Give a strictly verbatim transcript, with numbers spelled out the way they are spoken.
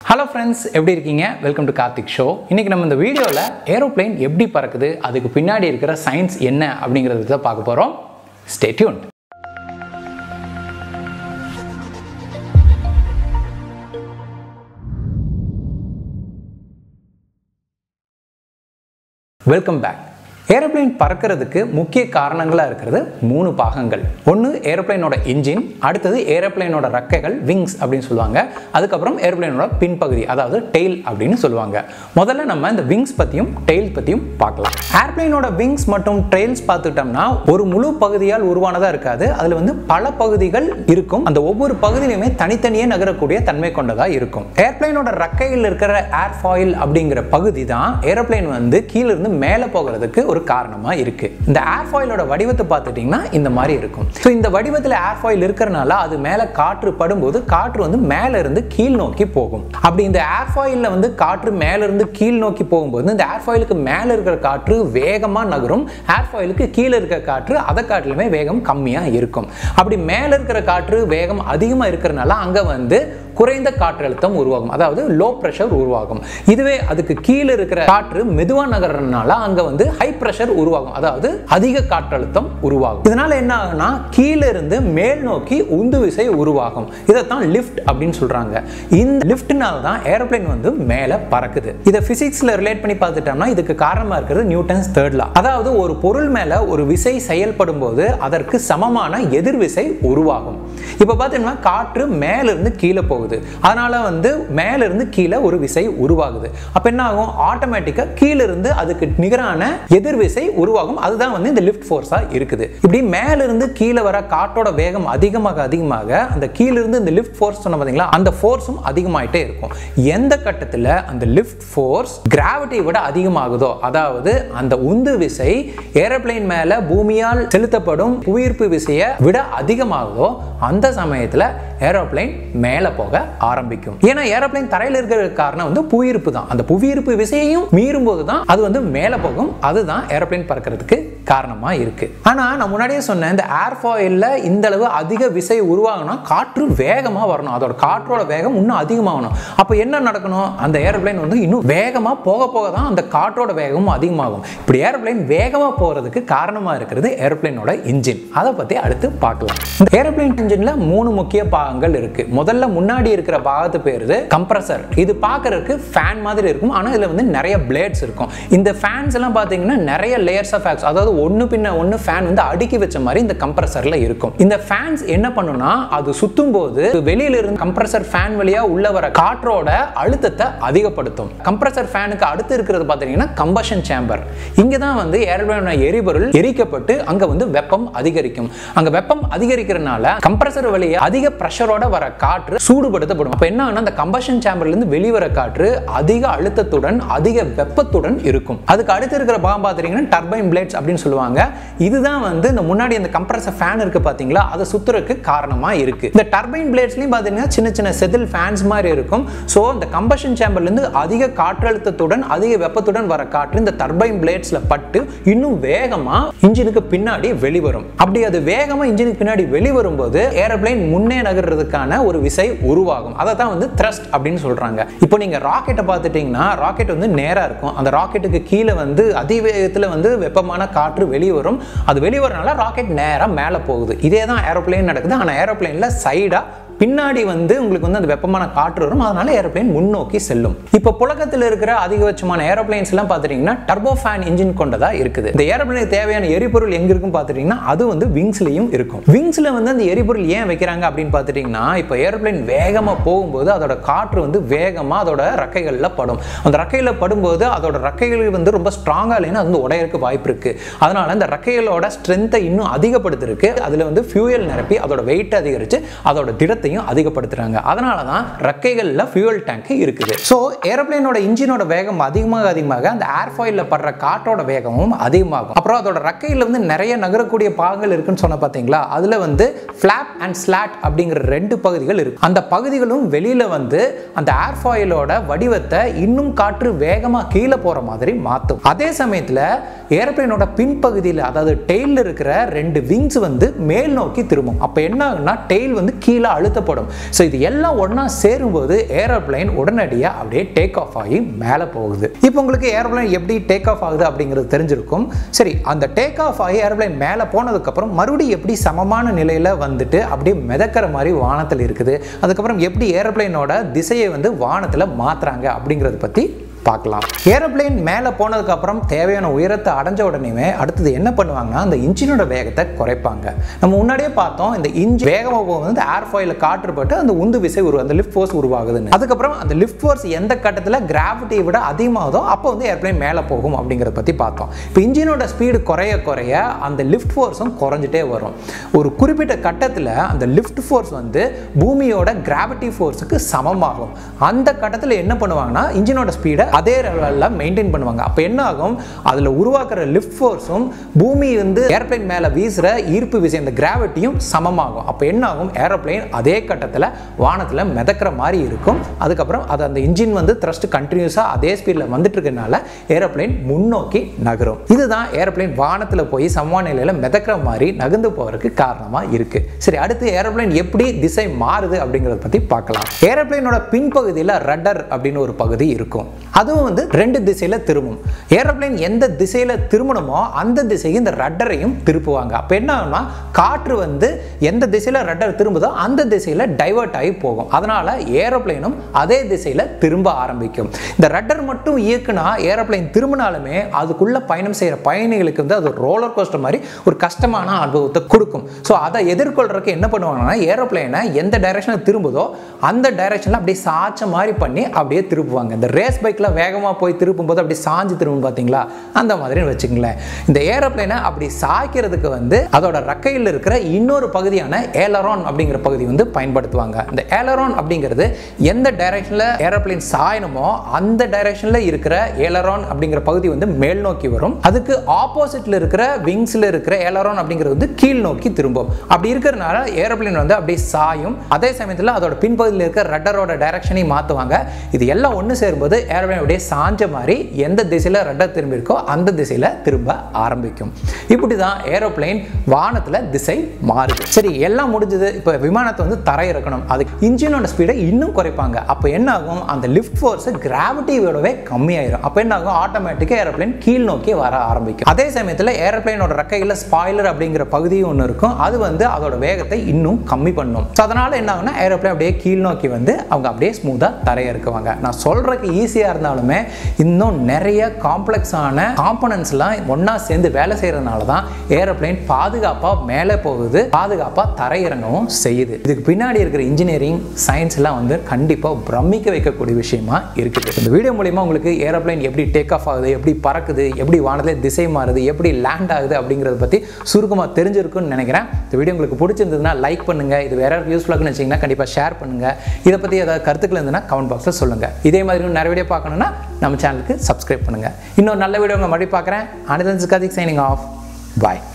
Hello friends, எப்படி இருக்கீங்க? Welcome to Karthik show. இன்னைக்கு நம்ம இந்த வீடியோல ஏரோப்ளேன் எப்படி பறக்குது, அதுக்கு பின்னாடி இருக்கிற சயின்ஸ் என்ன அப்படிங்கறத தான் பார்க்க போறோம். Stay tuned. Welcome back. Aeroplane பறக்கிறதுக்கு முக்கிய காரணங்களா இருக்குது மூணு பாகங்கள். ஒன்னு ஏரோப்ளேனோட இன்ஜின், அடுத்தது ஏரோப்ளேனோட ரெக்கைகள் விங்ஸ் அப்படினு சொல்வாங்க. அதுக்கு அப்புறம் ஏரோப்ளேனோட பின்பகுதி அதாவது டெயில் அப்படினு சொல்வாங்க. முதல்ல நம்ம இந்த விங்ஸ் பத்தியும் டெயில் பத்தியும் பார்க்கலாம். ஏரோப்ளேனோட விங்ஸ் மற்றும் டெயில்ஸ் பார்த்துட்டோம்னா ஒரு முழு பகுதியால் உருவானதா இருக்காது. அதுல வந்து பல பகுதிகள் இருக்கும். அந்த ஒவ்வொரு பகுதியிலுமே தனித்தனியே நகரக்கூடிய தன்மை கொண்டதா இருக்கும். ஏரோப்ளேனோட ரெக்கையில் இருக்கிற ஏர்ஃபாயில் அப்படிங்கிற பகுதி தான் ஏரோப்ளேன் வந்து கீழ இருந்து மேலே போகிறதுக்கு ஒரு காரணமா இருக்கு. இந்த ஏர்ஃபாயிலோட வடிவத்தை பார்த்துட்டீங்கன்னா இந்த மாதிரி இருக்கும். சோ இந்த வடிவத்துல ஏர்ஃபாயில் இருக்கறனால அது மேல காற்று படும்போது காற்று வந்து மேல இருந்து கீழ் நோக்கி போகும். அப்படி இந்த ஏர்ஃபாயில்ல வந்து காற்று மேல இருந்து கீழ் நோக்கி போகும்போது இந்த ஏர்ஃபாயிலுக்கு மேல இருக்கிற காற்று வேகமா நகரும். ஏர்ஃபாயிலுக்கு கீழ இருக்கிற காற்று அதை காட்டிலுமே வேகம் கம்மியா இருக்கும். அப்படி மேல இருக்கிற காற்று வேகம் அதிகமா இருக்கறனால அங்க வந்து குறைந்த காற்றழுத்தம் உருவாகும். அதாவது லோ பிரஷர் உருவாகும். இதுவே அதுக்கு கீழ இருக்கிற காற்று மெதுவா நகர்றதுனால அங்க வந்து ஹை பிரஷர் உருவாகும். அதாவது அதிக காற்றழுத்தம் உருவாகும். இதனால என்ன ஆகும்னா கீழ இருந்து மேல் நோக்கி உந்து விசை உருவாகும். இதைத்தான் லிஃப்ட் அப்படின்னு சொல்றாங்க. இந்த லிஃப்ட்னால தான் ஏரோப்ளேன் வந்து மேல பறக்குது. இத பிசிக்ஸ்ல ரிலேட் பண்ணி பார்த்துட்டோம்னா இதுக்கு காரணமா இருக்கிறது நியூட்டன்ஸ் தேர்ட் லா. அதாவது ஒரு பொருள் மேல ஒரு விசை செயல்படும் போது அதற்கு சமமான எதிர்விசை உருவாகும். இப்ப பாத்தீங்கன்னா காற்று மேல இருந்து கீழே போகுது. அதனால வந்து மேல இருந்து கீழே ஒரு விசை உருவாகுது. அப்ப என்ன ஆகும்? ஆட்டோமேட்டிக்கா கீழ இருந்து அதுக்கு நிகரான எதிர்விசை உருவாகும். அதுதான் வந்து இந்த லிஃப்ட் ஃபோர்ஸா இருக்குது. இப்படி மேல இருந்து கீழே வர காற்றோட வேகம் அதிகமாக அதிகமாக அந்த கீழ இருந்து இந்த லிஃப்ட் ஃபோர்ஸ் சொன்ன பாத்தீங்களா, அந்த ஃபோர்ஸும் அதிகமாயிட்டே இருக்கும். எந்த கட்டத்துல அந்த லிஃப்ட் ஃபோர்ஸ் கிராவிட்டியை விட அதிகமாகுதோ, அதாவது அந்த உந்து விசை ஏரோப்ளேன் மேல பூமியால் செலுத்தப்படும் புவியீர்ப்பு விசையை விட அதிகமாகுதோ அந்த சமயத்துல ஏரோப்ளேன் மேல போக ஆரம்பிக்கும். ஏன்னா ஏரோப்ளேன் தரையில இருக்கிற காரணம் வந்து புவியீர்ப்பு தான். அந்த புவியீர்ப்பு விசையையும் மீறும் போது தான் அது வந்து மேல போகும். அதுதான் ஏரோப்ளேன் பறக்கிறதுக்கு காரணமா இருக்கு. ஆனா நான் முன்னாடியே சொன்னேன், இந்த ஏர்ஃபாயில்ல இந்த அளவு அதிக விசை உருவாகணும், காற்று வேகமா வரணும். அதோட காற்றோட வேகம் இன்னும் அதிகமாகணும். அப்ப என்ன நடக்கணும்? அந்த ஏரோப்ளேன் வந்து இன்னும் வேகமா போக போக தான் அந்த காற்றோட வேகமும் அதிகமாகும். இப்படி ஏரோப்ளேன் வேகமா போறதுக்கு காரணமா இருக்கிறது ஏரோப்ளேனோட இன்ஜின். அதை பத்தி அடுத்து பார்க்கலாம். இந்த ஏரோப்ளேன் இன்ஜின்ல மூணு முக்கிய பாகங்கள் இருக்கு. முதல்ல முன்னாடி இருக்கிற பாகத்து பேரு கம்ப்ரஸர். இது பார்க்கிறதுக்கு ஃபேன் மாதிரி இருக்கும். ஆனா இதுல வந்து நிறைய பிளேட்ஸ் இருக்கும். இந்த ஃபேன்ஸ் எல்லாம் பாத்தீங்கன்னா நிறைய லேயர்ஸ் ஆஃப் ஃபேன்ஸ், அதாவது ஒன்னு பின்ன ஒன்னு ஃபேன் வந்து அடுக்கி வச்ச மாதிரி இந்த கம்ப்ரஸர்ல இருக்கும். இந்த ஃபேன்ஸ் என்ன பண்ணுனா அது சுத்தும் போது வெளியில இருந்து கம்ப்ரஸர் ஃபேன் வழியா உள்ள வர காற்றோட அழுத்தத்தை அதிகப்படுத்தும். கம்ப்ரஸர் ஃபேனுக்கு அடுத்து இருக்கிறது பாத்தீங்கன்னா கம்பஷன் சேம்பர். இங்க தான் வந்து ஏரோப்ளேனோட எரிபொருள் எரிக்கப்பட்டு அங்க வந்து வெப்பம் அதிகரிக்கும். அங்க வெப்பம் அதிகரிக்கிறதுனால கம்ப்ரஸர் வழியா அதிக பிரஷரோட வர காற்று சூடுபடுத்தப்படும். அப்ப என்ன ஆகும்னா அந்த கம்பஷன் சேம்பர்ல இருந்து வெளிவர காற்று அதிக அழுத்தத்துடன் அதிக வெப்பத்துடன் இருக்கும். அதுக்கு அடுத்து இருக்கிற பாகம் பாத்தீங்கன்னா டர்பைன் பிளேட்ஸ் அப்படின்னு சொல்லுவாங்க. இதுதான் வந்து இந்த முன்னாடி அந்த கம்ப்ரஸர் ஃபேன் இருக்கு பாத்தீங்களா, அதை சுத்துறதுக்கு காரணமா இருக்கு. இந்த டர்பைன் பிளேட்ஸ்லயும் பாத்தீங்கன்னா சின்ன சின்ன செதில் ஃபேன்ஸ் மாதிரி இருக்கும். சோ இந்த கம்பஷன் சேம்பர்ல இருந்து அதிக காற்றழுத்தத்துடன் அதிக வெப்பத்துடன் வர காற்று இந்த டர்பைன் பிளேட்ஸ்ல பட்டு இன்னும் வேகமா இன்ஜினுக்கு பின்னாடி வெளிவரும். அப்படி அது வேகமா இன்ஜினுக்கு பின்னாடி வெளிவரும்போது ஏரோப்ளேன் முன்னே நகர்றதுக்கான ஒரு விசை உருவாகும். அதை தான் வந்து த்ரஸ்ட் அப்படின்னு சொல்றாங்க. இப்போ நீங்க ராக்கெட்டை பார்த்துட்டீங்கன்னா ராக்கெட் வந்து நேரா இருக்கும். அந்த ராக்கெட்டுக்கு கீழே வந்து அதிவேகத்துல வந்து வெப்பமான காற்று வெளியே வரும். அது வெளிவரனால ராக்கெட் நேரா மேல போகுது. இதே தான் ஏரோப்ளேன் நடக்குது. ஆனா ஏரோப்ளேன்ல சைடா பின்னாடி வந்து உங்களுக்கு வந்து அந்த வெப்பமான காற்று வரும். அதனால ஏரோப்ளேன் முன்னோக்கி செல்லும். இப்போ புழக்கத்தில் இருக்கிற அதிகபட்சமான ஏரோப்ளேன்ஸ் எல்லாம் பாத்துட்டீங்கன்னா டர்போ ஃபேன் இன்ஜின் கொண்டதா இருக்குது. இந்த ஏரோப்ளேனுக்கு தேவையான எரிபொருள் எங்க இருக்கும் பாத்துட்டீங்கன்னா அது வந்து விங்ஸ்லயும் இருக்கும். விங்ஸ்ல வந்து அந்த எரிபொருள் ஏன் வைக்கிறாங்க அப்படின்னு பாத்துட்டீங்கன்னா இப்போ ஏரோப்ளேன் வேகமா போகும்போது அதோட காற்று வந்து வேகமா அதோட ரெக்கைகள்ல படும். அந்த ரெக்கையில படும்போது அதோட ரெக்கைகள் வந்து ரொம்ப ஸ்ட்ராங்கா இல்லைன்னா அது வந்து உடையறதுக்கு வாய்ப்பு இருக்கு. அதனால அந்த ரெக்கைகளோட ஸ்ட்ரென்த்தை இன்னும் அதிகப்படுத்திருக்கு. அதுல வந்து ஃபியூயல் நிரப்பி அதோட வெயிட் அதிகரிச்சு அதோட திடத்தை அதிகப்படுத்துறாங்க. அதனால தான் ரெக்கைகள்ல ஃபியூயல் டேங்க் இருக்குது. சோ ஏரோப்ளேனோட இன்ஜினோட வேகம் அதிகமாக அதிகமாக அந்த ஏர்ஃபாயில்ல படுற காற்றோட வேகமும் அதிகமாகும். அப்புறம் அதோட ரெக்கையில வந்து நிறைய நகரக்கூடிய பாகங்கள் இருக்குன்னு சொன்ன பாத்தீங்களா, அதுல வந்து ஃபிளாப் அண்ட் ஸ்லாட் அப்படிங்கிற ரெண்டு பகுதிகள் இருக்கு. அந்த பகுதிகளும் வெளியில வந்து அந்த ஏர்ஃபாயிலோட வடிவத்தை இன்னும் காற்று வேகமா கீழே போற மாதிரி மாத்தும். அதே சமயத்துல ஏரோப்ளேனோட பின்பகுதியில் அதாவது டெயில் இருக்கிற ரெண்டு விங்ஸ் வந்து மேல் நோக்கி திரும்பும். அப்ப என்ன ஆகும்னா டெயில் வந்து கீழே அழுத்த அழுத்தப்படும். ஸோ இது எல்லாம் ஒன்றா சேரும்போது ஏரோப்ளைன் உடனடியாக அப்படியே டேக் ஆஃப் ஆகி மேலே போகுது. இப்போ உங்களுக்கு ஏரோப்ளைன் எப்படி டேக் ஆஃப் ஆகுது அப்படிங்கிறது தெரிஞ்சிருக்கும். சரி, அந்த டேக் ஆஃப் ஆகி ஏரோப்ளைன் மேலே போனதுக்கப்புறம் மறுபடியும் எப்படி சமமான நிலையில் வந்துட்டு அப்படியே மிதக்கிற மாதிரி வானத்தில் இருக்குது, அதுக்கப்புறம் எப்படி ஏரோப்ளைனோட திசையை வந்து வானத்தில் மாற்றுறாங்க அப்படிங்கிறத பற்றி பார்க்கலாம். ஏரோப்ளைன் மேலே போனதுக்கு அப்புறம் தேவையான உயரத்தை அடைஞ்ச உடனே அடுத்தது என்ன பண்ணுவாங்கன்னா அந்த இன்ஜினோட வேகத்தை குறைப்பாங்க. நம்ம முன்னாடியே பார்த்தோம், இந்த இன்ஜின் வேகமாக போகும்போது இந்த ஏர்ஃபாயில் காற்றுப்பட்டு அந்த உந்து விசை உருவா அந்த லிஃப்ட் ஃபோர்ஸ் உருவாகுதுன்னு. அதுக்கப்புறம் அந்த லிஃப்ட் ஃபோர்ஸ் எந்த கட்டத்தில் கிராவிட்டியை விட அதிகமாகுதோ அப்போ வந்து ஏர்ப்ளைன் மேலே போகும் அப்படிங்கிறத பற்றி பார்த்தோம். இப்போ இன்ஜினோட ஸ்பீடு குறைய குறைய அந்த லிஃப்ட் ஃபோர்ஸும் குறைஞ்சிட்டே வரும். ஒரு குறிப்பிட்ட கட்டத்தில் அந்த லிஃப்ட் ஃபோர்ஸ் வந்து பூமியோட கிராவிட்டி ஃபோர்ஸுக்கு சமமாகும். அந்த கட்டத்தில் என்ன பண்ணுவாங்கன்னா இன்ஜினோட ஸ்பீடை அதே லெவலில் மெயின்டைன் பண்ணுவாங்க. அப்போ என்ன ஆகும், அதில் உருவாக்குற லிஃப்ட் ஃபோர்ஸும் பூமி வந்து ஏரோப்ளைன் மேலே வீசுகிற ஈர்ப்பு விசை இந்த கிராவிட்டியும் சமமாகும். அப்போ என்ன ஆகும், ஏரோப்ளைன் அதே கட்டத்தில் வானத்தில் மிதக்கிற மாதிரி இருக்கும். அதுக்கப்புறம் அது அந்த இன்ஜின் வந்து த்ரஸ்ட் கண்டினியூஸாக அதே ஸ்பீடில் வந்துட்டு இருக்கனால ஏரோப்ளைன் முன்னோக்கி நகரும். இதுதான் ஏரோப்ளைன் வானத்தில் போய் சமமான நிலையில் மிதக்கிற மாதிரி நகர்ந்து போகிறதுக்கு காரணமாக இருக்கு. சரி, அடுத்து ஏரோப்ளைன் எப்படி திசை மாறுது அப்படிங்கிறத பற்றி பார்க்கலாம். ஏரோப்ளைனோட பின்பகுதியில் ரட்டர் அப்படின்னு ஒரு பகுதி இருக்கும். அதுவும் வந்து ரெண்டு திசையில திரும்பும். ஏரோப்ளைன் எந்த திசையில திரும்பணுமோ அந்த திசைக்கு இந்த ரட்டரையும் திருப்புவாங்க. அப்ப என்ன ஆகும்னா காற்று வந்து எந்த திசையில ரட்டர் திரும்புதோ அந்த திசையில டைவர்ட் ஆகி போகும். அதனால ஏரோப்ளைனும் அதே திசையில திரும்ப ஆரம்பிக்கும். இந்த ரட்டர் மட்டும் இயக்குனா ஏரோப்ளைன் திரும்பினாலுமே அதுக்குள்ள பயணம் செய்யற பயணிகளுக்கு வந்து அது ரோலர் கோஸ்டர் மாதிரி ஒரு கஷ்டமான அனுபவத்தை கொடுக்கும். ஸோ அதை எதிர்கொள்றதுக்கு என்ன பண்ணுவாங்கன்னா ஏரோப்ளைனை எந்த டைரக்ஷனில் திரும்புதோ அந்த டைரக்ஷனில் அப்படியே சாய்ச்ச மாதிரி பண்ணி அப்படியே திருப்புவாங்க. இந்த ரேஸ் பைக்ல வேகமாக போய் திருப்பும் போது அப்படி சாஞ்சு திரும்பும் பார்த்தீங்களா, அந்த மாதிரி வச்சுக்கங்களேன். இந்த ஏரோப்ளைனை அப்படி சாய்க்கிறதுக்கு வந்து அதோட ரக்கையில் இருக்கிற இன்னொரு பகுதியான ஏலரான் அப்படிங்கிற பகுதி வந்து பயன்படுத்துவாங்க. இந்த ஏலரான் அப்படிங்கிறது எந்த டைரக்ஷனில் ஏரோப்ளைன் சாயணுமோ அந்த டைரக்ஷனில் இருக்கிற ஏலரான் அப்படிங்கிற பகுதி வந்து மேல் நோக்கி வரும். அதுக்கு ஆப்போசிட்ல இருக்கிற விங்ஸ்ல இருக்கிற ஏலரான் அப்படிங்கிறது வந்து கீழ் நோக்கி திரும்பும். அப்படி இருக்கிறதுனால ஏரோப்ளைன் வந்து அப்படியே சாயும். அதே சமயத்தில் அதோட பின்பகுதியில் இருக்கிற ரட்டரோட டைரக்ஷனை மாற்றுவாங்க. இது எல்லாம் ஒன்று சேரும்போது ஏரோப்ளைன் அப்படியே சாஞ்ச மாதிரி எந்த திசையில ரட்டர் திரும்பி இருக்கோ அந்த திசையில திரும்ப ஆரம்பிக்கும். இப்படிதான் ஏரோப்ளைன் வானத்துல திசை மாறுது. சரி, எல்லாம் முடிஞ்சது. இப்போ விமானத்தை வந்து தரை இறக்கணும். அதுக்கு இன்ஜினோட ஸ்பீடை இன்னும் குறைப்பாங்க. அப்போ என்ன ஆகும், அந்த லிஃப்ட் ஃபோர்ஸ் கிராவிட்டியோடவே கம்மியாயிரும். அப்போ என்ன ஆகும், ஆட்டோமேட்டிக்காக ஏரோப்ளைன் கீழ் நோக்கி வர ஆரம்பிக்கும். அதே சமயத்தில் ஏரோப்ளைனோட ரெக்கையில் ஸ்பாய்லர் அப்படிங்கிற பகுதியும் ஒன்று இருக்கும். அது வந்து அதோட வேகத்தை இன்னும் கம்மி பண்ணும். ஸோ அதனால என்ன ஆகும்னா ஏரோப்ளைன் அப்படியே கீழ் நோக்கி வந்து அவங்க அப்படியே ஸ்மூத்தாக தரையிறக்குவாங்க. நான் சொல்றதுக்கு ஈஸியாக இருந்தாலுமே இன்னும் நிறைய காம்ப்ளெக்ஸான காம்பனன்ட்ஸ்லாம் ஒன்றா சேர்ந்து வேலை செய்கிறதுனால தான் ஏரோப்ளைன் பாதுகாப்பாக மேலே போகுது, பாதுகாப்பாக தரையிறங்கவும் செய்யுது. இதுக்கு பின்னாடி இருக்கிற இன்ஜினியரிங் சயின்ஸ் எல்லாம் வந்து கண்டிப்பாக பிரமிக்க வைக்கக்கூடிய விஷயமா இருக்குது. இந்த வீடியோ மூலிமா உங்களுக்கு ஏரோப்ளைன் எப்படி டேக் ஆஃப் ஆகுது, எப்படி பறக்குது, எப்படி வானத்தில் திசை மாறுது, எப்படி லேண்ட் ஆகுது அப்படிங்கிறத பற்றி சுருக்கமாக தெரிஞ்சிருக்குன்னு நினைக்கிறேன். இந்த வீடியோ உங்களுக்கு பிடிச்சிருந்ததுன்னா லைக் பண்ணுங்க. இது வேற யூஸ்ஃபுல்லாக நினைச்சீங்கன்னா கண்டிப்பாக ஷேர் பண்ணுங்க. இதை பற்றி ஏதாவது கருத்துக்கள் இருந்ததுன்னா கமெண்ட் பாக்ஸில் சொல்லுங்க. இதே மாதிரி நிறைய வீடியோ பார்க்கணும்னா நம்ம சேனலுக்கு சப்ஸ்கிரைப் பண்ணுங்க. இன்னொரு நல்ல வீடியோ உங்களை மறுபடியும் பார்க்குறேன். அனிதன் Karthik signing off. Bye.